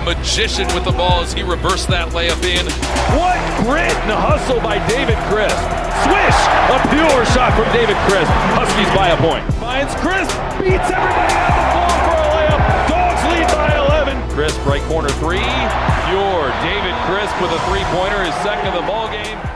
a magician with the ball as he reversed that layup in. What grit and hustle by David Crisp. Swish! A pure shot from David Crisp. Huskies by a point. Finds Crisp, beats everybody on the floor for a layup. Dogs lead by 11. Crisp, right corner three. Pure. David Crisp with a three-pointer, his second of the ball game.